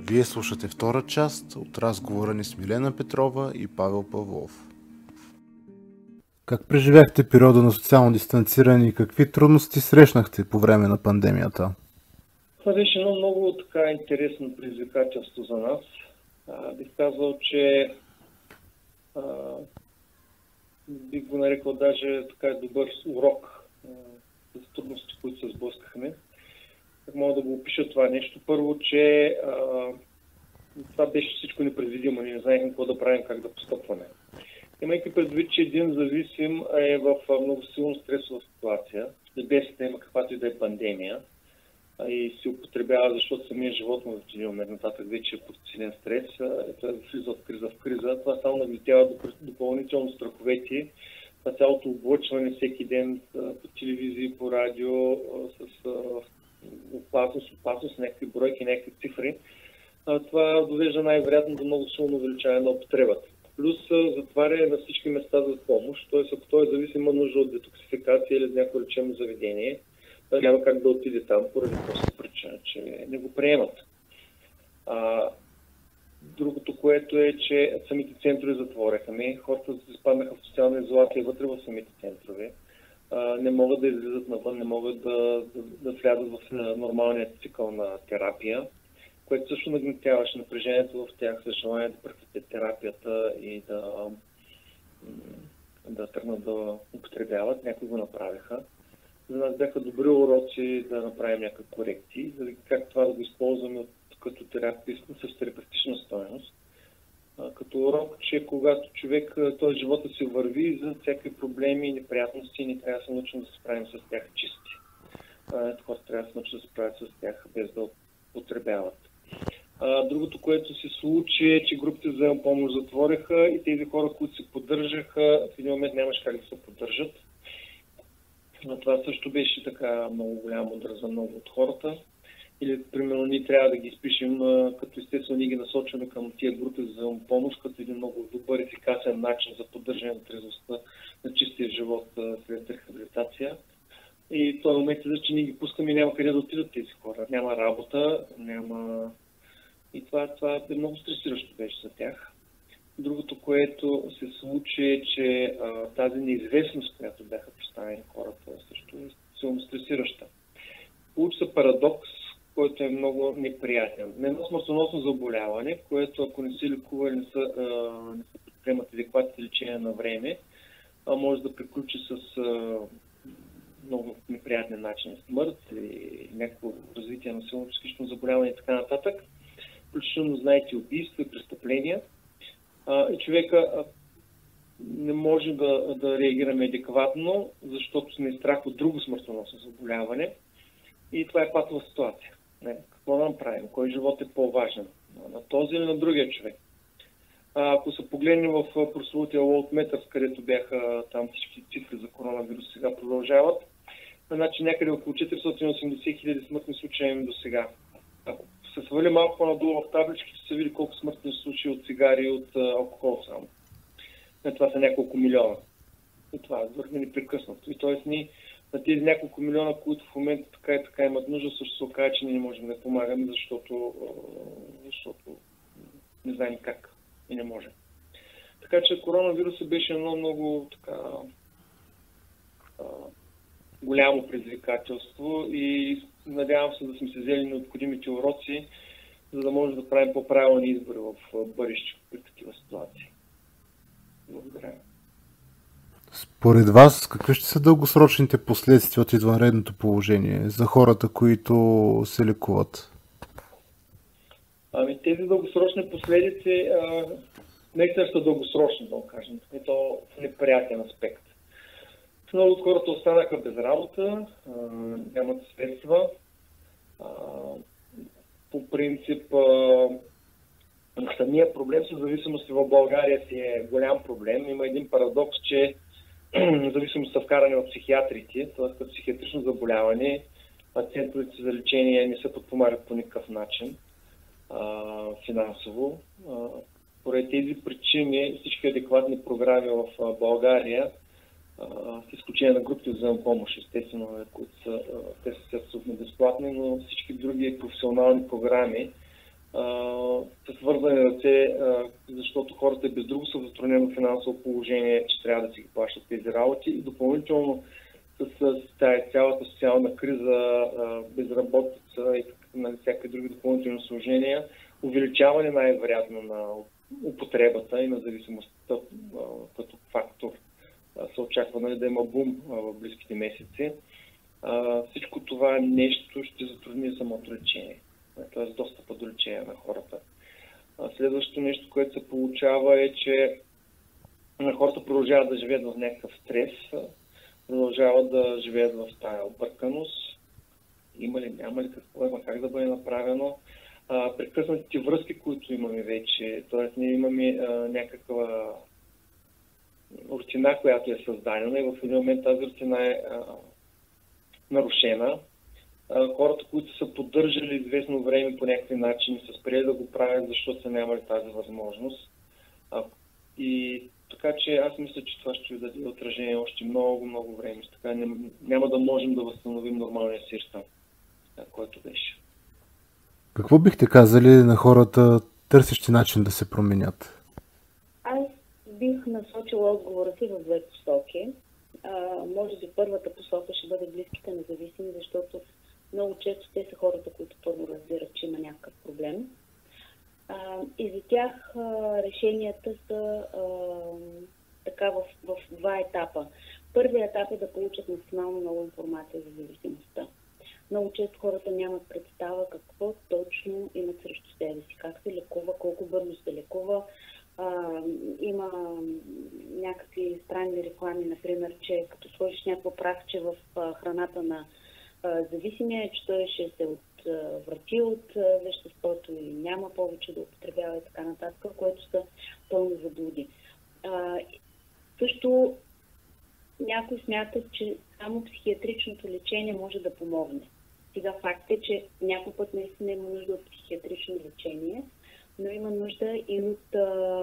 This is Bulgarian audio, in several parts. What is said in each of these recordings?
Вие слушате втора част от разговора ни с Милена Петрова и Павел Павлов. Как преживяхте периода на социално дистанциране и какви трудности срещнахте по време на пандемията? Това беше едно много така интересно предизвикателство за нас. Бих казал, че бих го нарекал даже така добър урок с трудности, които се сблъскахме. Как мога да го опиша това нещо? Първо, че това беше всичко непредвидимо. Ние не знаехме какво да правим, как да постъпваме. Имайки предвид, че един зависим е в много силно стресова ситуация, без да има каквато и да е пандемия, и се употребява, защото самия живот му в един момент нататък вече е под силен стрес, това влиза от криза в криза. Това само нагнетява допълнително страховете, това цялото облъчване всеки ден по телевизии, по радио, с опасност, някакви бройки, някакви цифри. Това довежда най-вероятно до много силно увеличаване на употребата. Плюс затваряне на всички места за помощ, т.е. ако той зависи, има нужда от детоксификация или от някакво лечебно заведение, няма как да отиде там поради проста причина, че не го приемат. Другото, което е, че самите центрове затворяха. Хората изпаднаха в социална изолация вътре в самите центрове. Не могат да излизат навън, не могат да влязат в нормалния цикъл на терапия, което също нагнетяваше напрежението в тях за желание да прекратят терапията и да тръгнат да употребяват. Някои го направиха. За нас бяха добри уроци да направим някакви корекции, за как това да го използваме като терапия с терапевтична стойност. Като урок, че когато човек, този живота си върви за всякакви проблеми и неприятности, не трябва да се научим да се справим с тях чисти. Хората трябва да се научат да се справят с тях без да потребяват. Другото, което се случи е, че групите за помощ затвориха и тези хора, които се поддържаха, в един момент нямаше как да се поддържат. Това също беше така много голям удар за много от хората. Или, примерно, ние трябва да ги изпишем, като естествено ние ги насочваме към тия групи за помощ, като един много добър, ефикасен начин за поддържане на трезвостта на чистия живот след рехабилитация. И в този момент е, че ние ги пускаме и няма къде да отидат тези хора. Няма работа, няма... И това е много стресиращо беше за тях. Другото, което се случи е, че тази неизвестност, която бяха поставени хората, също е силно стресираща. Получи се парадокс, който е много неприятен. Едно смъртоносно заболяване, което ако не се лекува или не се предприемат адекватни лечения на време, може да приключи с много неприятен начин смърт или някакво развитие на силно психично заболяване и така нататък. Включително, знаете, убийства и престъпления. И човека не може да реагираме адекватно, защото сме страх от друго смъртоносно заболяване. И това е патова ситуация. Какво да направим? Кой живот е по-важен? На този или на другия човек? Ако се погледнем в прословутия World Meters, където бяха там всички цифри за коронавирус, сега продължават, значи някъде около 480 хиляди смъртни случаи до сега. Ако се свали малко по-надолу в таблички, ще се види колко смъртни случаи от цигари и от алкохол само. Това са няколко милиона. И това върви непрекъснато. И т.е. ние на тези няколко милиона, които в момента така и така имат нужда, също се окаже, че ние не можем да помагаме, защото не знаем как и не можем. Така че коронавирусът беше едно много така голямо предизвикателство и надявам се да сме се взели необходимите уроци, за да можем да правим по-правилни избори в бъдеще при такива ситуации. Благодаря. Според вас, какви ще са дългосрочните последствия от извънредното положение за хората, които се лекуват? Тези дългосрочни последици наистина са дългосрочни, да го кажем. И то в неприятен аспект. Много от хората останаха без работа, нямат средства. По принцип, самия проблем с зависимости в България си е голям проблем. Има един парадокс, че зависимост са вкарани от психиатрите, т.е. като психиатрично заболяване, центровете за лечение не се подпомагат по никакъв начин финансово. Поради тези причини всички адекватни програми в България, с изключение на групите за помощ, естествено, които те са безплатни, но всички други професионални програми с вързани ръце, защото хората без друго са в затруднено финансово положение, че трябва да си ги плащат тези работи. И допълнително с тази цялата социална криза, безработица и всякакви други допълнителни осложнения, увеличаване най-вероятно на употребата и на зависимостта като фактор се очаква да има бум в близките месеци. Всичко това нещо ще затрудни самото лечение, т.е. достъпа до лечение на хората. Следващото нещо, което се получава е, че хората продължават да живеят в някакъв стрес, продължават да живеят в тая обърканост. Има ли, няма ли, какво има, как да бъде направено. Прекъснатите връзки, които имаме вече, т.е. ние имаме някаква рутина, която е създадена и в един момент тази рутина е нарушена. Хората, които са поддържали известно време по някакви начини, са спрели да го правят, защото са нямали тази възможност. И така че аз мисля, че това ще ви даде отражение още много, много време. Така няма да можем да възстановим нормалния си ритъм, който беше. Какво бихте казали на хората, търсещи начин да се променят? Аз бих насочила отговора си в две посоки. Може би първата посока ще бъде близките независими, защото много често те са хората, които първо разбират, че има някакъв проблем. И за тях решенията са така в два етапа. Първият етап е да получат максимално много информация за зависимостта. Много често хората нямат представа какво точно имат срещу себе си, как се лекува, колко бързо се лекува. Има някакви странни реклами, например, че като сложиш някакво прахче в храната на зависимия, че той ще се отврати от веществото и няма повече да употребява и така нататък, което са пълни заблуди. Също някой смята, че само психиатричното лечение може да помогне. Сега факт е, че някой път наистина има нужда от психиатрично лечение, но има нужда и от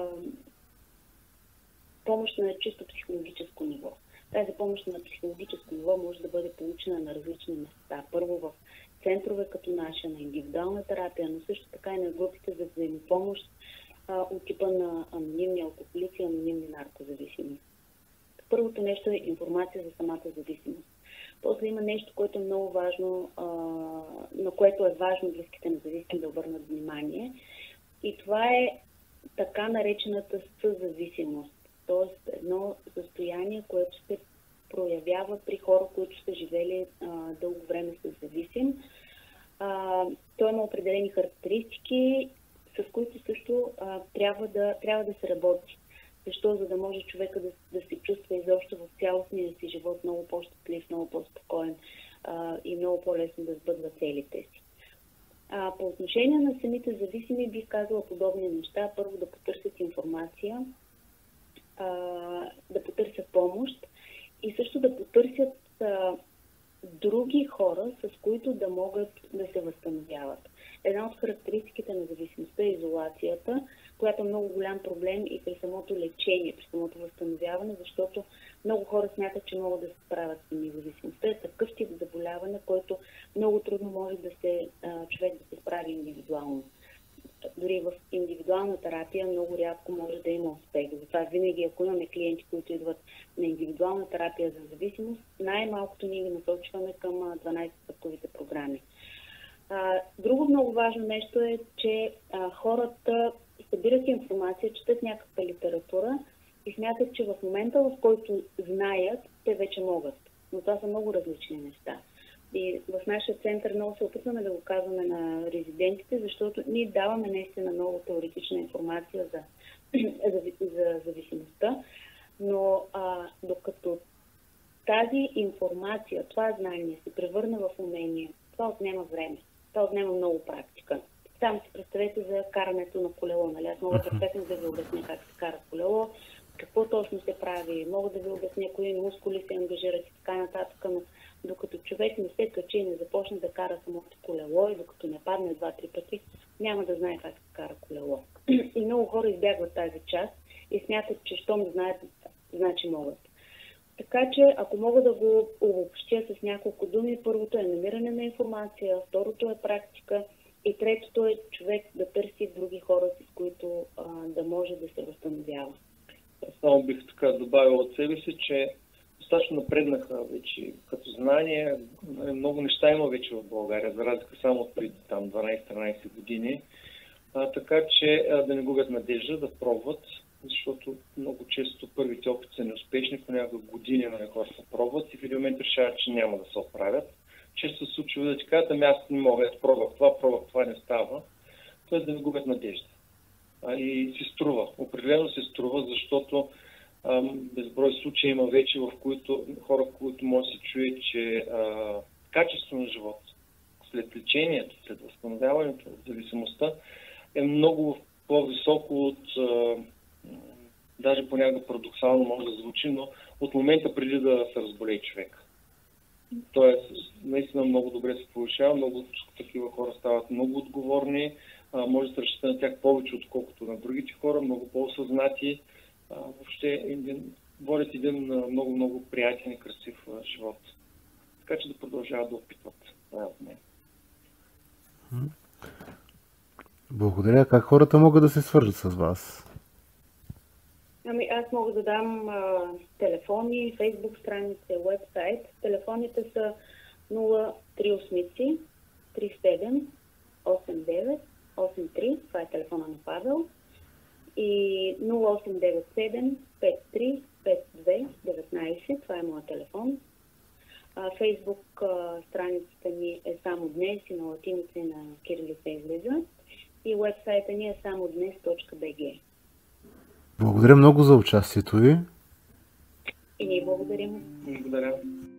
помощ на чисто психологическо ниво. Тази помощ на психологическо ниво може да бъде получена на различни места. Първо в центрове като наша, на индивидуална терапия, но също така и на групите за взаимопомощ от типа на анонимни алкохолици и анонимни наркозависими. Първото нещо е информация за самата зависимост. После има нещо, което е много важно, на което е важно близките независими да обърнат внимание. И това е така наречената съзависимост. Т.е. едно състояние, което се проявява при хора, които са живели дълго време с зависим. Той има определени характеристики, с които също трябва да се работи. Защо? За да може човека да се чувства изобщо в цялостния си живот много по-щастлив, много по-спокоен и много по-лесно да сбъдва целите си. По отношение на самите зависими бих казала подобни неща. Първо да потърсят информация, да потърсят помощ и също да потърсят други хора, с които да могат да се възстановяват. Една от характеристиките на зависимостта е изолацията, която е много голям проблем и при самото лечение, при самото възстановяване, защото много хора смятат, че могат да се справят с зависимостта. Е такъв тип заболяване, който много трудно може човек да се справи индивидуално. Дори в индивидуална терапия много рядко може да има успех. Затова винаги, ако имаме клиенти, които идват на индивидуална терапия за зависимост, най-малкото ние ги насочваме към 12-стъпковите програми. Друго много важно нещо е, че хората събират информация, четат някаква литература и смятат, че в момента, в който знаят, те вече могат. Но това са много различни неща. И в нашия център много се опитваме да го казваме на резидентите, защото ние даваме наистина много теоретична информация за зависимостта, но докато тази информация, това знание се превърне в умение, това отнема време, това отнема много практика. Само си представете за карането на колело. Нали? Аз мога перфектно да ви обясня как се кара колело, какво точно се прави, мога да ви обясня кои мускули се ангажират и така нататък, но докато човек не се качи и не започне да кара самото колело и докато не падне 2-3 пъти, няма да знае как се кара колело. И много хора избягват тази част и смятат, че щом знаят, значи могат. Така че, ако мога да го обобщя с няколко думи, първото е намиране на информация, второто е практика И третото е човек да търси други хора, с които да може да се възстановява. Само бих така добавил от себе си, че достатъчно напреднаха вече като знание. Много неща има вече в България, за разлика само от преди там 12-13 години. Така че да не губят надежда, да пробват, защото много често първите опити са неуспешни, понякога години на хората пробват и в един момент решават, че няма да се оправят. Често се случва да ти кажат, ами аз не мога, пробвах това не става. Тоест да не губят надежда. И се струва. Определено се струва, защото безброй случаи има вече, в които хора, които може да се чуе, че качество на живот след лечението, след възстановяването от зависимостта е много по-високо от даже понякога парадоксално може да звучи, но от момента преди да се разболее човек. Тоест, наистина много добре се повишава, много такива хора стават много отговорни, може да се разчита на тях повече, отколкото на другите хора, много по-осъзнати. Въобще водят един много приятен и красив живот. Така че да продължават да опитват. Това е от мен. Благодаря. Как хората могат да се свържат с вас? Ами аз мога да дам телефони, фейсбук страница, уебсайт. Телефоните са 038 37 89 83. Това е телефона на Павел. И 0897 53 52 19. Това е моят телефон. Фейсбук страницата ми е само днес и на латиница и на кирилица излиза. И уебсайта ни е само dnes.bg. Благодаря много за участието ви. И ние благодарим. Благодаря.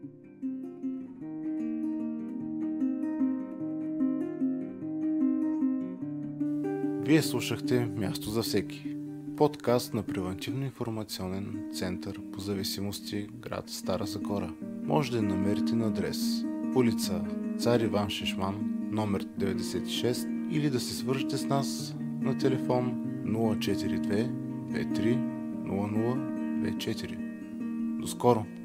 Вие слушахте Място за всеки. Подкаст на Превантивно-информационен център по зависимости, град Стара Загора. Може да я намерите на адрес улица Цар Иван Шишман, номер 96, или да се свържете с нас на телефон 042 23 00 24. До скоро!